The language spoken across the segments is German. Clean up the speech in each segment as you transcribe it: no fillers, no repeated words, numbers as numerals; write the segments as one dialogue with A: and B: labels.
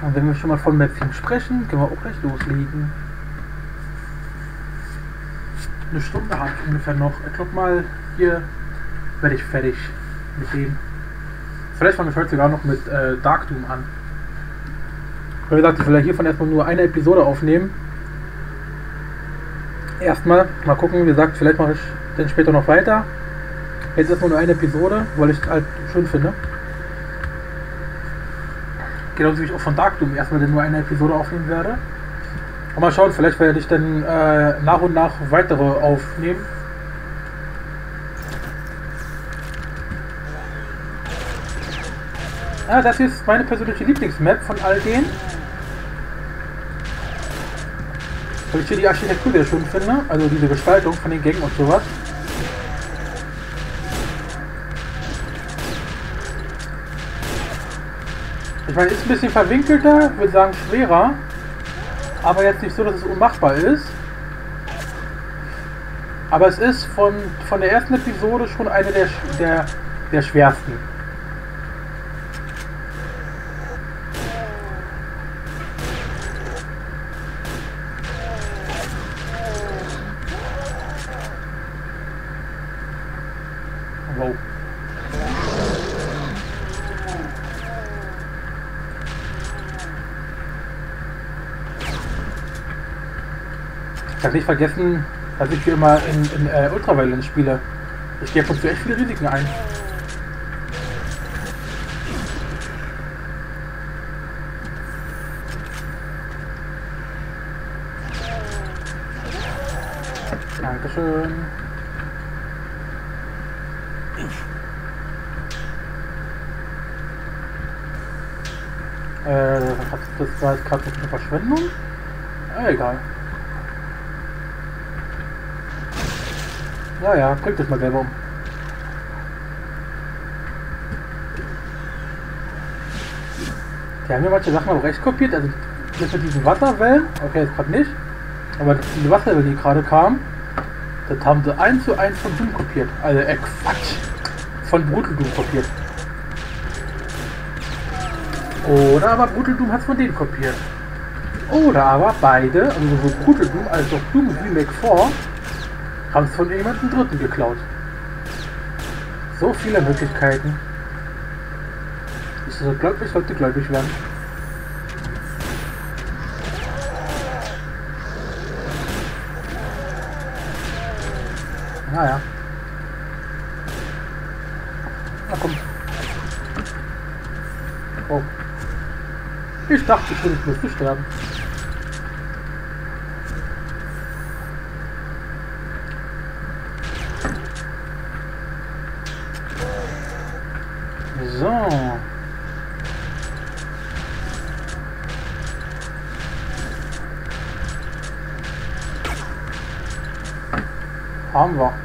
A: Und wenn wir schon mal von Map-Theme sprechen, können wir auch gleich loslegen. Eine Stunde habe ich ungefähr noch. Ich glaube mal, hier werde ich fertig mit dem. Vielleicht fange ich heute sogar noch mit Dark Doom an. Wie gesagt, ich will ja hiervon erstmal nur eine Episode aufnehmen. Erstmal, mal gucken, wie gesagt, vielleicht mache ich dann später noch weiter. Jetzt erstmal nur eine Episode, weil ich es halt schön finde. Genauso wie ich auch von Dark Doom erstmal dann nur eine Episode aufnehmen werde. Und mal schauen, vielleicht werde ich dann nach und nach weitere aufnehmen. Ja, das hier ist meine persönliche Lieblingsmap von all denen. Weil ich hier die Architektur sehr schön finde, also diese Gestaltung von den Gängen und sowas. Ich meine, ist ein bisschen verwinkelter, würde sagen schwerer, aber jetzt nicht so, dass es unmachbar ist. Aber es ist von der ersten Episode schon eine der schwersten. Wow. Ich habe nicht vergessen, dass ich hier immer in Ultraviolence spiele. Ich gehe ab und zu echt viele Risiken ein. Dankeschön. Das war jetzt gerade eine Verschwendung? Egal. Ja, kriegt das mal selber um. Die haben ja manche Sachen auch recht kopiert, also das mit diesen Wasserwellen, okay, jetzt gerade nicht, aber diese Wasserwellen, die gerade kamen, das haben sie 1:1 von Doom kopiert, also Quatsch, von Brutal Doom kopiert. Oder aber Brutal Doom hat es von denen kopiert. Oder aber beide, also sowohl Brutal Doom als auch Doom Remake 4, haben es von jemandem Dritten geklaut. So viele Möglichkeiten. Ich sollte gläubig werden. Naja. Na komm. Oh. Ich dachte schon, ich müsste sterben. So. Haben wir.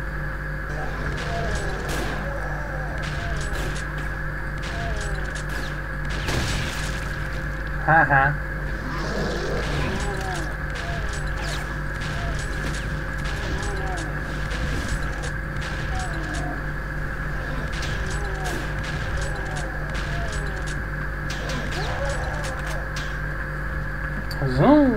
A: Haha. So.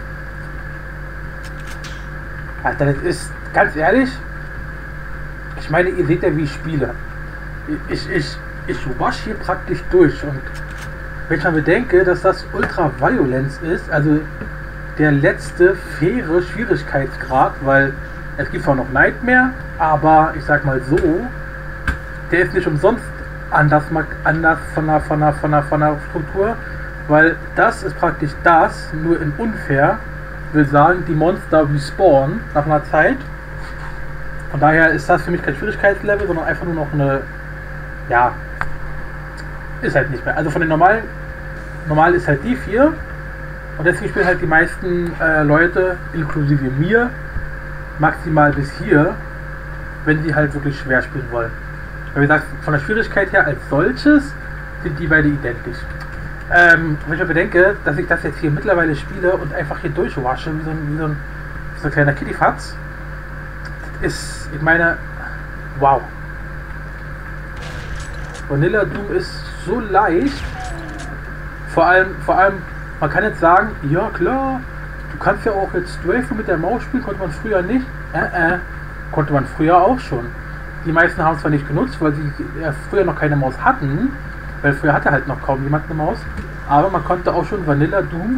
A: Alter, das ist ganz ehrlich. Ich meine, ihr seht ja, wie ich spiele. Ich wasch hier praktisch durch. Und wenn ich mal bedenke, dass das Ultraviolence ist, also der letzte faire Schwierigkeitsgrad, weil es gibt zwar noch Nightmare, aber ich sag mal so, der ist nicht umsonst anders von der Struktur. Weil das ist praktisch das, nur in unfair, will sagen, die Monster respawnen nach einer Zeit. Von daher ist das für mich kein Schwierigkeitslevel, sondern einfach nur noch eine, ja, ist halt nicht mehr. Also von den normal ist halt die 4 und deswegen spielen halt die meisten Leute, inklusive mir, maximal bis hier, wenn sie halt wirklich schwer spielen wollen. Weil wie gesagt, von der Schwierigkeit her als solches sind die beide identisch. Wenn ich mir bedenke, dass ich das jetzt hier mittlerweile spiele und einfach hier durchwasche, wie so ein kleiner Kittifatz, ist, ich meine, wow. Vanilla Doom ist so leicht, Vor allem, man kann jetzt sagen, ja klar, du kannst ja auch jetzt Strafe mit der Maus spielen, konnte man früher nicht. Konnte man früher auch schon. Die meisten haben es zwar nicht genutzt, weil sie früher noch keine Maus hatten, weil früher hatte halt noch kaum jemand eine Maus, aber man konnte auch schon Vanilla Doom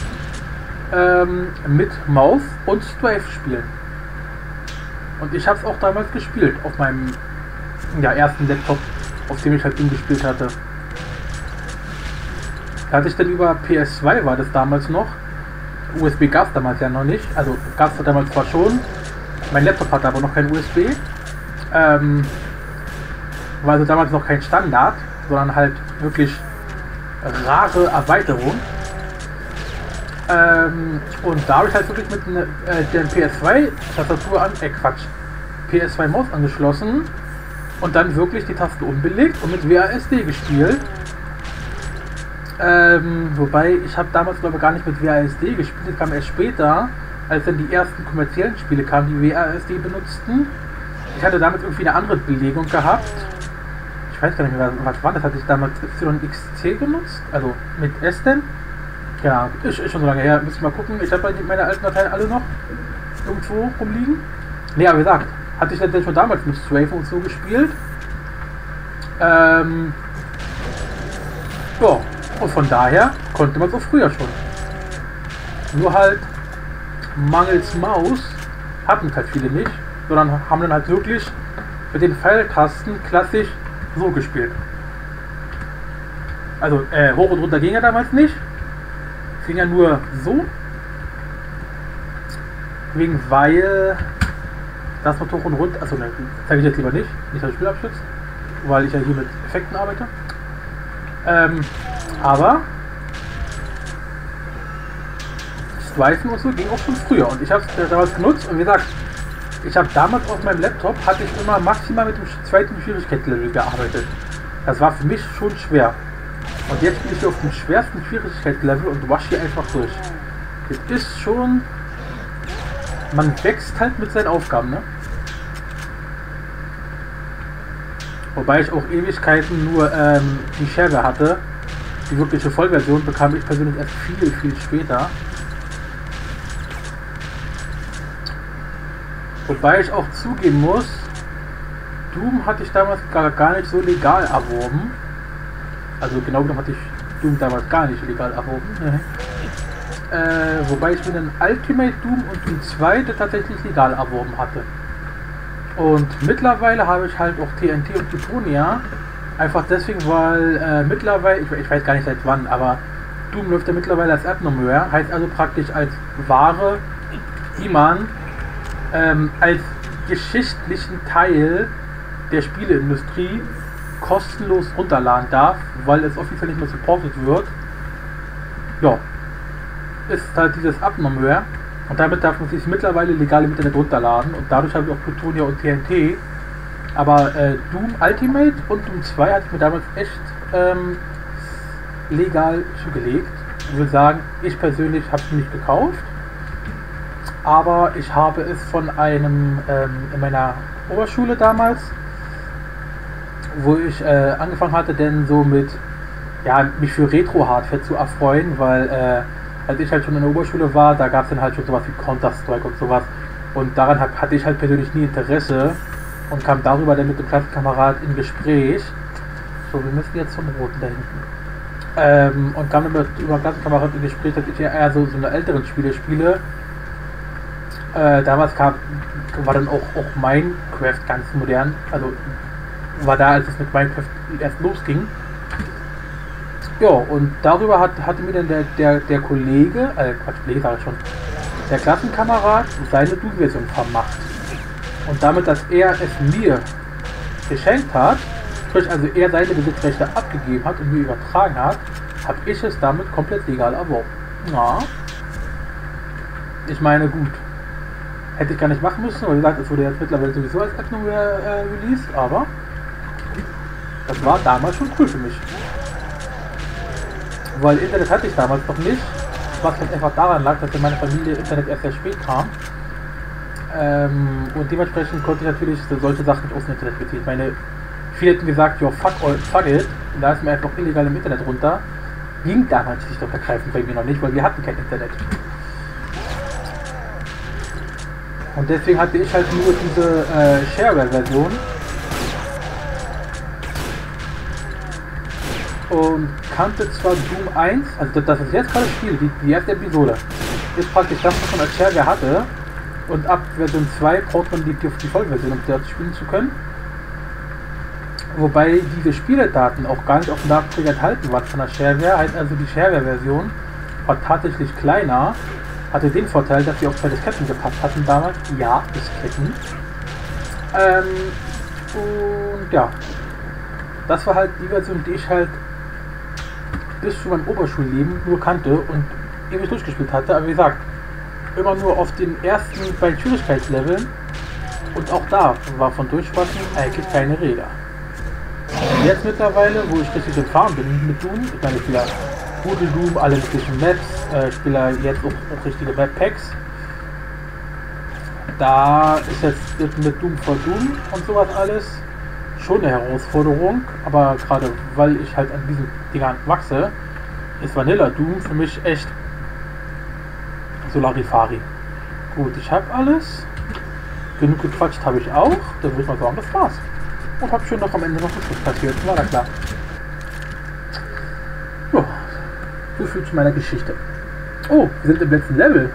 A: mit Maus und Strafe spielen. Und ich habe es auch damals gespielt, auf meinem ersten Laptop, auf dem ich halt Doom gespielt hatte. Da hatte ich dann über PS2, war das damals noch. USB gab es damals ja noch nicht, also gab es damals zwar schon, mein Laptop hatte aber noch kein USB. War also damals noch kein Standard, sondern halt wirklich rare Erweiterung. Und da habe ich halt wirklich mit der PS2-Tastatur PS2 Maus angeschlossen und dann wirklich die Taste umbelegt und mit WASD gespielt. Wobei ich habe damals glaube ich gar nicht mit WASD gespielt, das kam erst später, als dann die ersten kommerziellen Spiele kamen, die WASD benutzten. Ich hatte damit irgendwie eine andere Belegung gehabt. Ich weiß gar nicht mehr, was war das? Hatte ich damals YXC genutzt? Also mit S denn? Ja, ist schon so lange her. Müssen wir mal gucken. Ich habe meine alten Dateien alle noch irgendwo rumliegen. Ne, aber wie gesagt, hatte ich dann schon damals mit Strafe und so gespielt. Ja, und von daher konnte man es auch früher schon. Nur halt mangels Maus hatten halt viele nicht, sondern haben dann halt wirklich mit den Pfeiltasten klassisch so gespielt. Also hoch und runter ging ja damals nicht. Es ging ja nur so. Weil das mit hoch und runter, also ne, zeige ich jetzt lieber nicht das Spiel abschützt, weil ich ja hier mit Effekten arbeite. Aber Streifen und so ging auch schon früher und ich habe es damals genutzt und wie gesagt, ich habe damals auf meinem Laptop hatte ich immer maximal mit dem zweiten Schwierigkeitslevel gearbeitet. Das war für mich schon schwer. Und jetzt bin ich auf dem schwersten Schwierigkeitslevel und wasch hier einfach durch. Das ist schon... Man wächst halt mit seinen Aufgaben, ne? Wobei ich auch Ewigkeiten nur die Scherbe hatte. Die wirkliche Vollversion bekam ich persönlich erst viel, viel später. Wobei ich auch zugeben muss, Doom hatte ich damals gar nicht so legal erworben. Also genau genommen hatte ich Doom damals gar nicht legal erworben. Wobei ich mir den Ultimate Doom und Doom 2 tatsächlich legal erworben hatte. Und mittlerweile habe ich halt auch TNT und Plutonia. Einfach deswegen, weil mittlerweile, ich weiß gar nicht seit wann, aber Doom läuft ja mittlerweile als Abnormware. Heißt also praktisch als Ware, die man als geschichtlichen Teil der Spieleindustrie kostenlos runterladen darf, weil es offiziell nicht mehr supportet wird. Ja, ist halt dieses Abnormware und damit darf man sich mittlerweile legal im Internet runterladen und dadurch habe ich auch Plutonia und TNT. Aber Doom Ultimate und Doom 2 hatte ich mir damals echt legal zugelegt. Ich würde sagen, ich persönlich habe es nicht gekauft, aber ich habe es von einem in meiner Oberschule damals, wo ich angefangen hatte, denn so mit, ja, mich für Retro-Hardware zu erfreuen, weil als ich halt schon in der Oberschule war, da gab es dann halt schon sowas wie Counter-Strike und sowas und daran hatte ich halt persönlich nie Interesse und kam darüber dann mit dem Klassenkamerad in Gespräch. So, wir müssen jetzt zum Roten da hinten. Und kam dann über Klassenkamerad in Gespräch, dass ich ja eher so eine älteren Spiele spiele. Damals war dann auch Minecraft ganz modern, also war da, als es mit Minecraft erst losging. Ja, und darüber hatte mir dann der Kollege, Kollege sag ich schon, der Klassenkamerad seine Doom-Version vermacht. Und damit, dass er es mir geschenkt hat, sprich also er seine Besitzrechte abgegeben hat und mir übertragen hat, habe ich es damit komplett legal erworben. Ja. Ich meine, gut. Hätte ich gar nicht machen müssen, weil wie gesagt, es wurde jetzt mittlerweile sowieso als Abnormware released, aber das war damals schon cool für mich. Weil Internet hatte ich damals noch nicht, was halt einfach daran lag, dass in meiner Familie Internet erst sehr spät kam. Und dementsprechend konnte ich natürlich solche Sachen nicht aus dem Internet beziehen. Viele hätten gesagt, yo, fuck it, und da ist mir einfach illegal im Internet runter. ging damals nicht doch ergreifend bei mir noch nicht, weil wir hatten kein Internet. Und deswegen hatte ich halt nur diese Shareware-Version. Und kannte zwar Doom 1, also das ist jetzt gerade Spiel, die erste Episode, ist praktisch das, was man als Shareware hatte. Und ab Version 2 braucht man die Vollversion, um dort spielen zu können. Wobei diese Spieledaten auch gar nicht auf dem Datenträger enthalten waren von der Shareware. Heißt also, die Shareware-Version war tatsächlich kleiner. Hatte den Vorteil, dass sie auch zwei Disketten gepasst hatten damals. Ja, Disketten. Und ja. Das war halt die Version, die ich halt bis zu meinem Oberschulleben nur kannte und ewig durchgespielt hatte. Aber wie gesagt, immer nur auf den ersten beiden Schwierigkeitsleveln. Und auch da war von Durchspaßen eigentlich keine Rede. Jetzt mittlerweile, wo ich richtig erfahren bin mit Doom, ich meine, ich spiele gute Doom, alle möglichen Maps, spiele jetzt auch richtige Map-Packs. Da ist jetzt mit Doom for Doom und sowas alles schon eine Herausforderung, aber gerade weil ich halt an diesen Dingern wachse, ist Vanilla Doom für mich echt Solarifari. Gut, ich habe alles. Genug gequatscht habe ich auch. Dann würde ich mal sagen, das war's. Und hab schön noch am Ende noch ein Schluss passiert. War da klar. Ja, so viel zu meiner Geschichte. Oh, wir sind im letzten Level.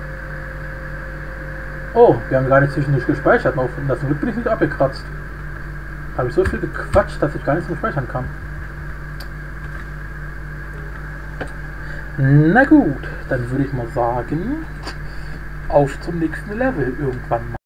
A: Oh, wir haben gar nicht zwischendurch gespeichert. Und das Glück bin ich nicht abgekratzt. Habe ich so viel gequatscht, dass ich gar nichts mehr speichern kann. Na gut, dann würde ich mal sagen, auf zum nächsten Level irgendwann mal.